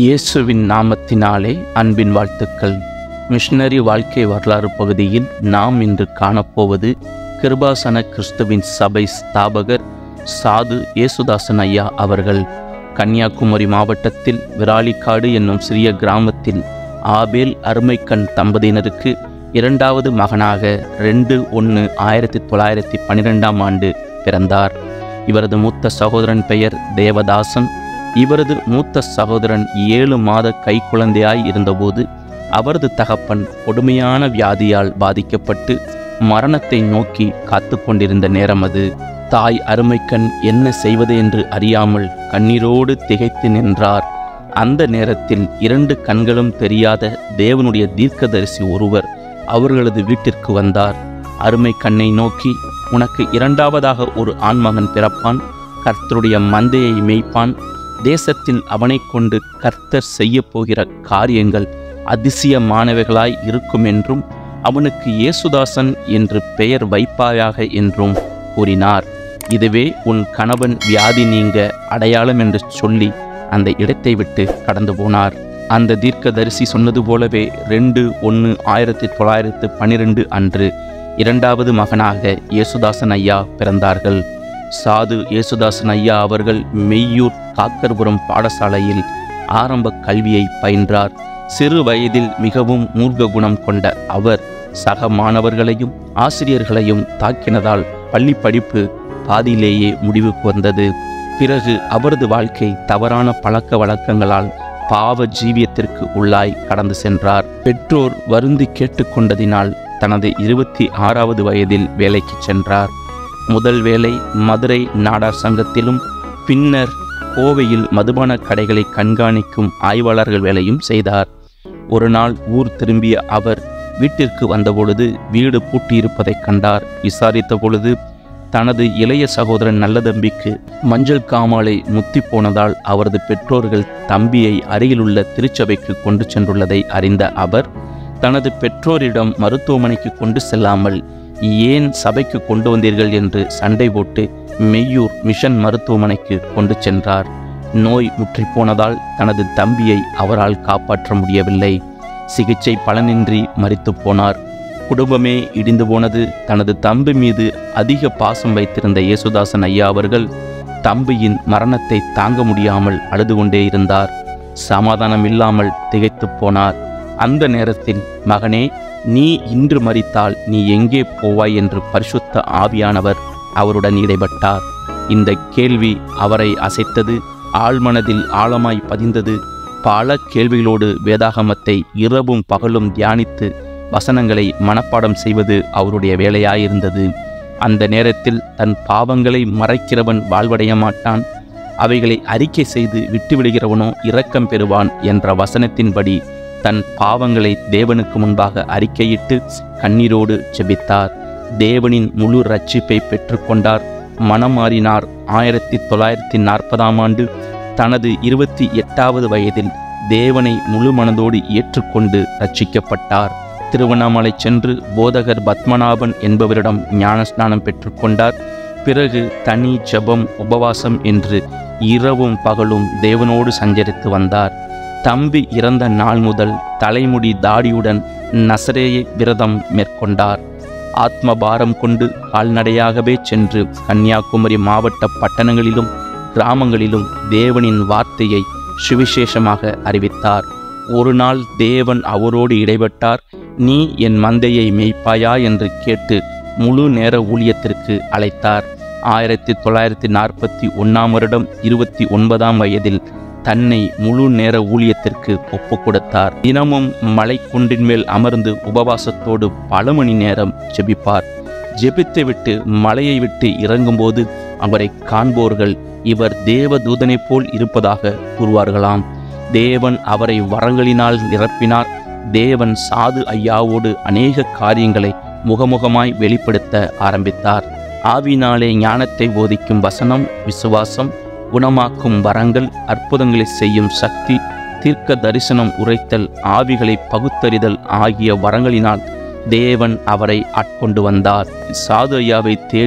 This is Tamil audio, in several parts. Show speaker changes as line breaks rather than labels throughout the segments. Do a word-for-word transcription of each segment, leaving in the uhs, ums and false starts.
இயேசுவின் நாமத்தினாலே அன்பின் வாழ்த்துக்கள். மிஷனரி வாழ்க்கை வரலாறு பகுதியில் நாம் இன்று காணப்போவது கிருபாசன கிறிஸ்துவின் சபை ஸ்தாபகர் சாது இயேசுதாசன் ஐயா அவர்கள். கன்னியாகுமரி மாவட்டத்தில் விராலிக்காடு என்னும் சிறிய கிராமத்தில் ஆபேல் அருமைக்கண் தம்பதியினருக்கு இரண்டாவது மகனாக ரெண்டு ஒன்று ஆயிரத்தி தொள்ளாயிரத்தி பன்னிரெண்டாம் ஆண்டு பிறந்தார். இவரது மூத்த சகோதரன் பெயர் தேவதாசன். இவரது மூத்த சகோதரன் ஏழு மாத கைக்குழந்தையாய் இருந்தபோது அவரது தகப்பன் கொடுமையான வியாதியால் பாதிக்கப்பட்டு மரணத்தை நோக்கி காத்து கொண்டிருந்த நேரம் அது. தாய் அருமைக்கண் என்ன செய்வது என்று அறியாமல் கண்ணீரோடு திகைத்து நின்றார். அந்த நேரத்தில் இரண்டு கண்களும் தெரியாத தேவனுடைய தீர்க்கதரிசி ஒருவர் அவர்களது வீட்டிற்கு வந்தார். அருமைக்கண்ணை நோக்கி, உனக்கு இரண்டாவதாக ஒரு ஆண்மகன் பிறப்பான், கர்த்தருடைய மந்தையை மேய்ப்பான், தேசத்தில் அவனை கொண்டு கர்த்தர் செய்ய போகிற காரியங்கள் அதிசயமானவைகளாய் இருக்கும் என்றும் அவனுக்கு இயேசுதாசன் என்று பெயர் வைப்பாயாக என்றும் கூறினார். இதுவே உன் கணவன் வியாதி நீங்க அடையாளம் என்று சொல்லி அந்த இடத்தை விட்டு கடந்து போனார். அந்த தீர்க்கதரிசி சொன்னது போலவே ரெண்டு ஒன்று ஆயிரத்தி தொள்ளாயிரத்து பன்னிரெண்டு அன்று இரண்டாவது மகனாக இயேசுதாசன் ஐயா பிறந்தார்கள். சாது இயேசுதாசன் ஐயா அவர்கள் மெய்யூர் காக்கர்புரம் பாடசாலையில் ஆரம்ப கல்வியை பயின்றார். சிறு வயதில் மிகவும் மூர்க்க குணம் கொண்ட அவர் சக மாணவர்களையும் ஆசிரியர்களையும் தாக்கினதால் பள்ளி படிப்பு பாதியிலேயே முடிவுக்கு வந்தது. பிறகு அவரது வாழ்க்கை தவறான பழக்க வழக்கங்களால் பாவ ஜீவியத்திற்கு உள்ளாய் கடந்து சென்றார். பெற்றோர் வருந்தி கேட்டுக்கொண்டதினால் தனது இருபத்தி ஆறாவது வயதில் வேலைக்கு சென்றார். முதல் வேலை மதுரை நாடார் சங்கத்திலும் பின்னர் கோவையில் மதுபான கடைகளை கண்காணிக்கும் ஆய்வாளர்கள் வேலையும் செய்தார். ஒரு நாள் ஊர் திரும்பிய அவர் வீட்டிற்கு வந்தபொழுது வீடு பூட்டியிருப்பதைக் கண்டார். விசாரித்த பொழுது தனது இளைய சகோதரன் நல்லதம்பிக்கு மஞ்சள் காமாலை முத்தி போனதால் அவரது பெற்றோர்கள் தம்பியை அருகிலுள்ள திருச்சபைக்கு கொண்டு சென்றுள்ளதை அறிந்த அவர் தனது பெற்றோரிடம் மருத்துவமனைக்கு கொண்டு செல்லாமல் ஏன் சபைக்கு கொண்டு வந்தீர்கள் என்று சண்டை போட்டு மெய்யூர் மிஷன் மருத்துவமனைக்கு கொண்டு சென்றார். நோய் முற்றி போனதால் தனது தம்பியை அவரால் காப்பாற்ற முடியவில்லை. சிகிச்சை பலனின்றி மரித்து போனார். குடும்பமே இடிந்து போனது. தனது தம்பி மீது அதிக பாசம் வைத்திருந்த இயேசுதாசன் ஐயா அவர்கள் தம்பியின் மரணத்தை தாங்க முடியாமல் அழுது கொண்டே இருந்தார். சமாதானம் இல்லாமல் திகைத்து போனார். அந்த நேரத்தில், மகனே, நீ இன்று மரித்தால் நீ எங்கே போவாய் என்று பரிசுத்த ஆவியானவர் அவருடன் இடைப்பட்டார். இந்த கேள்வி அவரை அசைத்தது, ஆழ்மனதில் ஆழமாய் பதிந்தது. பல கேள்விகளோடு வேதாகமத்தை இரவும் பகலும் தியானித்து வசனங்களை மனப்பாடம் செய்வது அவருடைய வேலையாயிருந்தது. அந்த நேரத்தில் தன் பாவங்களை மறைக்கிறவன் வாழ்வடைய மாட்டான், அவைகளை அறிக்கை செய்து விட்டுவிடுகிறவனோ இரக்கம் பெறுவான் என்ற வசனத்தின்படி தன் பாவங்களை தேவனுக்கு முன்பாக அறிக்கையிட்டு கண்ணீரோடு ஜெபித்தார். தேவனின் முழு ரட்சிப்பை பெற்றுக்கொண்டார். மனம் மாறினார். ஆயிரத்தி தொள்ளாயிரத்தி நாற்பதாம் ஆண்டு தனது இருபத்தி எட்டாவது வயதில் தேவனை முழு மனதோடு ஏற்றுக்கொண்டு ரட்சிக்கப்பட்டார். திருவண்ணாமலை சென்று போதகர் பத்மநாபன் என்பவரிடம் ஞானஸ்நானம் பெற்றுக்கொண்டார். பிறகு தனி ஜெபம், உபவாசம் என்று இரவும் பகலும் தேவனோடு சஞ்சரித்து வந்தார். தம்பி இறந்த நாள் முதல் தலைமுடி தாடியுடன் நசரேய விரதம் மேற்கொண்டார். ஆத்ம பாரம் கொண்டு கால்நடையாகவே சென்று கன்னியாகுமரி மாவட்ட பட்டணங்களிலும் கிராமங்களிலும் தேவனின் வார்த்தையை சுவிசேஷமாக அறிவித்தார். ஒரு நாள் தேவன் அவரோடு இடைப்பட்டார். நீ என் மந்தையை மேய்ப்பாயா என்று கேட்டு முழு நேர ஊழியத்திற்கு அழைத்தார். ஆயிரத்தி தொள்ளாயிரத்தி நாற்பத்தி ஒன்றாம் வருடம் இருபத்தி ஒன்பதாம் வயதில் தன்னை முழு நேர ஊழியத்திற்கு ஒப்பு கொடுத்தார். தினமும் மலை குன்றின் மேல் அமர்ந்து உபவாசத்தோடு பல மணி நேரம் ஜெபிப்பார். ஜெபித்து விட்டு மலையை விட்டு இறங்கும்போது அவரை காண்போர்கள் இவர் தேவ தூதனை போல் இருப்பதாக கூறுவார்களாம். தேவன் அவரை வரங்களினால் நிரப்பினார். தேவன் சாது ஐயாவோடு அநேக காரியங்களை முகமுகமாய் வெளிப்படுத்த ஆரம்பித்தார். ஆவினாலே ஞானத்தை போதிக்கும் வசனம், விசுவாசம், குணமாக்கும் வரங்கள், அற்புதங்களை செய்யும் சக்தி, தீர்க்க தரிசனம் உரைத்தல், ஆவிகளை பகுத்தறிதல் ஆகிய வரங்களினால் தேவன் அவரை ஆட்கொண்டு வந்தார். சாது ஐயாவை தேடி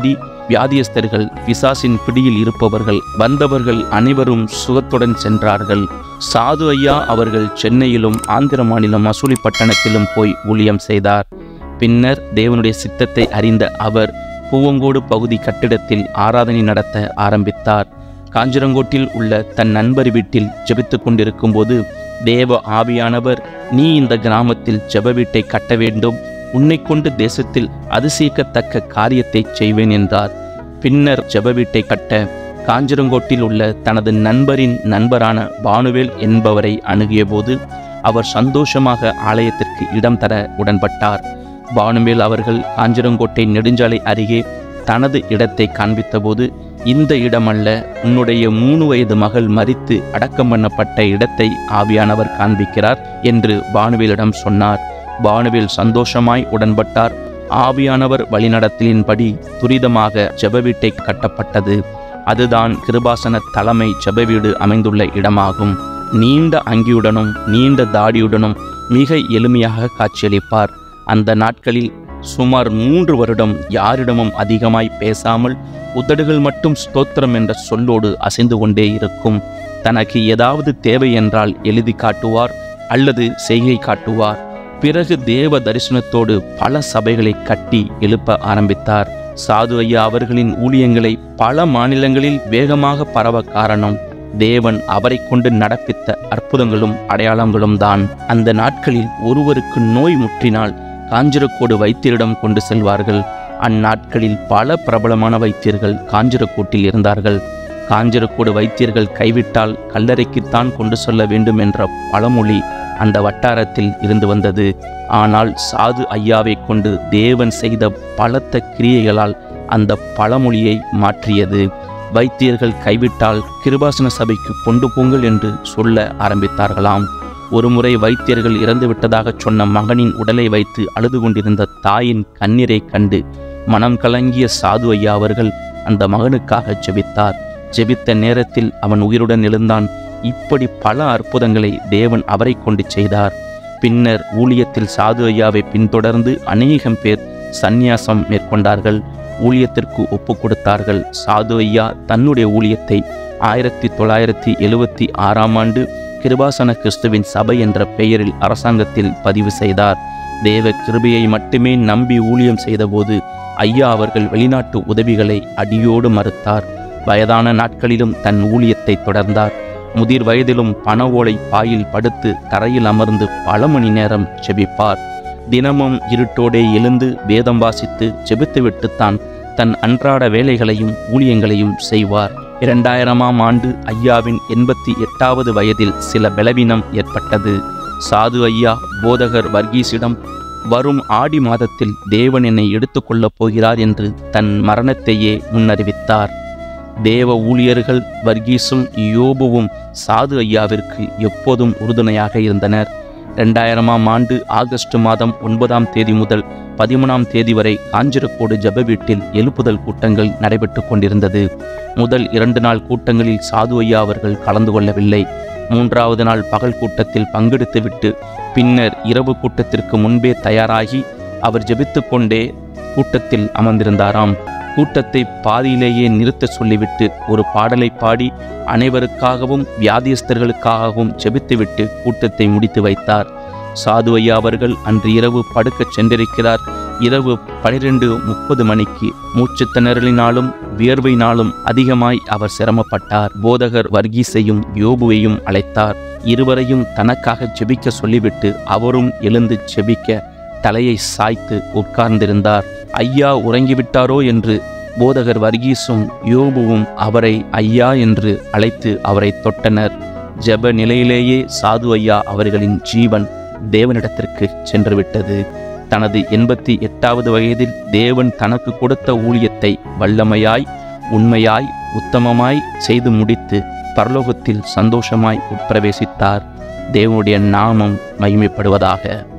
வியாதியஸ்தர்கள், பிசாசின் பிடியில் இருப்பவர்கள் வந்தவர்கள் அனைவரும் சுகத்துடன் சென்றார்கள். சாது ஐயா அவர்கள் சென்னையிலும் ஆந்திர மாநிலம் மசூலிப்பட்டணத்திலும் போய் ஊழியம் செய்தார். பின்னர் தேவனுடைய சித்தத்தை அறிந்த அவர் பூவங்கோடு பகுதி கட்டிடத்தில் ஆராதனை நடத்த ஆரம்பித்தார். காஞ்சிரங்கோட்டில் உள்ள தன் நண்பர் வீட்டில் ஜெபித்து கொண்டிருக்கும் போது தேவ ஆவியானவர், நீ இந்த கிராமத்தில் ஜெப வீட்டை கட்ட வேண்டும், உன்னை கொண்டு தேசத்தில் அதிசயிக்கத்தக்க காரியத்தை செய்வேன் என்றார். பின்னர் ஜெப வீட்டை கட்ட காஞ்சிரங்கோட்டில் உள்ள தனது நண்பரின் நண்பரான பானுவேல் என்பவரை அணுகிய போது அவர் சந்தோஷமாக ஆலயத்திற்கு இடம் தர உடன்பட்டார். பானுவேல் அவர்கள் காஞ்சிரங்கோட்டை நெடுஞ்சாலை அருகே தனது இடத்தை காண்பித்தபோது, இந்த இடமல்ல, உன்னுடைய மூணு வயது மகள் மரித்து அடக்கம் பண்ணப்பட்ட இடத்தை ஆவியானவர் காண்பிக்கிறார் என்று பானுவேலிடம் சொன்னார். பானுவேல் சந்தோஷமாய் உடன்பட்டார். ஆவியானவர் வழிநடத்தலின்படி துரிதமாக ஜெப வீட்டை கட்டப்பட்டது. அதுதான் கிருபாசன தலைமை ஜெப வீடு அமைந்துள்ள இடமாகும். நீண்ட அங்கியுடனும் நீண்ட தாடியுடனும் மிக எளிமையாக காட்சியளிப்பார். அந்த நாட்களில் சுமார் மூன்று வருடம் யாரிடமும் அதிகமாய் பேசாமல் உதடுகள் மட்டும் ஸ்தோத்திரம் என்ற சொல்லோடு அசைந்து கொண்டே இருக்கும். தனக்கு ஏதாவது தேவை என்றால் எழுதி காட்டுவார் அல்லது செய்கை காட்டுவார். பிறகு தேவ தரிசனத்தோடு பல சபைகளை கட்டி எழுப்ப ஆரம்பித்தார். சாது ஐயா அவர்களின் ஊழியங்களை பல மாநிலங்களில் வேகமாக பரவ காரணம் தேவன் அவரை கொண்டு நடப்பித்த அற்புதங்களும் அடையாளங்களும் தான். அந்த நாட்களில் ஒருவருக்கு நோய் முற்றினால் காஞ்சிரக்கோடு வைத்தியரிடம் கொண்டு செல்வார்கள். அந்நாட்களில் பல பிரபலமான வைத்தியர்கள் காஞ்சிரக்கோட்டில் இருந்தார்கள். காஞ்சிரக்கோடு வைத்தியர்கள் கைவிட்டால் கல்லறைக்குத்தான் கொண்டு செல்ல வேண்டும் என்ற பழமொழி அந்த வட்டாரத்தில் இருந்து வந்தது. ஆனால் சாது ஐயாவை கொண்டு தேவன் செய்த பலத்த கிரியைகளால் அந்த பழமொழியை மாற்றியது. வைத்தியர்கள் கைவிட்டால் கிருபாசன சபைக்கு கொண்டு போங்கள் என்று சொல்ல ஆரம்பித்தார்களாம். ஒருமுறை வைத்தியர்கள் இறந்துவிட்டதாக சொன்ன மகனின் உடலை வைத்து அழுது கொண்டிருந்த தாயின் கண்ணீரை கண்டு மனம் கலங்கிய சாது ஐயா அவர்கள் அந்த மகனுக்காக ஜெபித்தார். ஜெபித்த நேரத்தில் அவன் உயிருடன் எழுந்தான். இப்படி பல அற்புதங்களை தேவன் அவரை கொண்டு செய்தார். பின்னர் ஊழியத்தில் சாது ஐயாவை பின்தொடர்ந்து அநேகம் பேர் சந்நியாசம் மேற்கொண்டார்கள், ஊழியத்திற்கு ஒப்பு கொடுத்தார்கள். சாது ஐயா தன்னுடைய ஊழியத்தை ஆயிரத்தி தொள்ளாயிரத்தி எழுபத்தி ஆறாம் ஆண்டு கிருபாசன கிறிஸ்துவின் சபை என்ற பெயரில் அரசாங்கத்தில் பதிவு செய்தார். தேவ கிருபையை மட்டுமே நம்பி ஊழியம் செய்தபோது ஐயா அவர்கள் வெளிநாட்டு உதவிகளை அடியோடு மறுத்தார். வயதான நாட்களிலும் தன் ஊழியத்தை தொடர்ந்தார். முதிர் வயதிலும் பண ஓலை பாயில் படுத்து தரையில் அமர்ந்து பல மணி நேரம் ஜெபிப்பார். தினமும் இருட்டோடே எழுந்து வேதம் வாசித்து ஜெபித்துவிட்டுத்தான் தன் அன்றாட வேலைகளையும் ஊழியங்களையும் செய்வார். இரண்டாயிரமாம் ஆண்டு ஐயாவின் எண்பத்தி எட்டாவது வயதில் சில பலவீனம் ஏற்பட்டது. சாது ஐயா போதகர் வர்கீஸிடம், வரும் ஆடி மாதத்தில் தேவன் என்னை எடுத்துக்கொள்ளப் போகிறார் என்று தன் மரணத்தையே முன்னறிவித்தார். தேவ ஊழியர்கள் வர்கீஸும் யோபுவும் சாது ஐயாவிற்கு எப்போதும் உறுதுணையாக இருந்தனர். இரண்டாயிரமாம் ஆண்டு ஆகஸ்ட் மாதம் ஒன்பதாம் தேதி முதல் பதிமூணாம் தேதி வரை காஞ்சிரக்கோடு ஜெப வீட்டில் எழுப்புதல் கூட்டங்கள் நடைபெற்று கொண்டிருந்தது. முதல் இரண்டு நாள் கூட்டங்களில் சாது ஐயா அவர்கள் கலந்து கொள்ளவில்லை. மூன்றாவது நாள் பகல் கூட்டத்தில் பங்கெடுத்துவிட்டு பின்னர் இரவு கூட்டத்திற்கு முன்பே தயாராகி அவர் ஜெபித்து கொண்டே கூட்டத்தில் அமர்ந்திருந்தாராம். கூட்டத்தை பாதியிலேயே நிறுத்த சொல்லிவிட்டு ஒரு பாடலை பாடி அனைவருக்காகவும் வியாதியஸ்தர்களுக்காகவும் ஜெபித்துவிட்டு கூட்டத்தை முடித்து வைத்தார். சாது ஐயா அவர்கள் அன்று இரவு படுக்கச் சென்றிருக்கிறார். இரவு பனிரெண்டு முப்பது மணிக்கு மூச்சு திணறலினாலும் வியர்வையினாலும் அதிகமாய் அவர் சிரமப்பட்டார். போதகர் வர்கீஸையும் யோபுவையும் அழைத்தார். இருவரையும் தனக்காக ஜெபிக்க சொல்லிவிட்டு அவரும் எழுந்து ஜெபிக்க தலையை சாய்த்து உட்கார்ந்திருந்தார். ஐயா உறங்கிவிட்டாரோ என்று போதகர் வர்கீஸும் யோபுவும் அவரை ஐயா என்று அழைத்து அவரை தொட்டனர். ஜெப நிலையிலேயே சாது ஐயா அவர்களின் ஜீவன் தேவனிடத்திற்கு சென்றுவிட்டது. தனது எண்பத்தி எட்டாவது வயதில் தேவன் தனக்கு கொடுத்த ஊழியத்தை வல்லமையாய் உண்மையாய் உத்தமமாய் செய்து முடித்து பரலோகத்தில் சந்தோஷமாய் உட்பிரவேசித்தார். தேவனுடைய நாமம் மகிமைப்படுவதாக.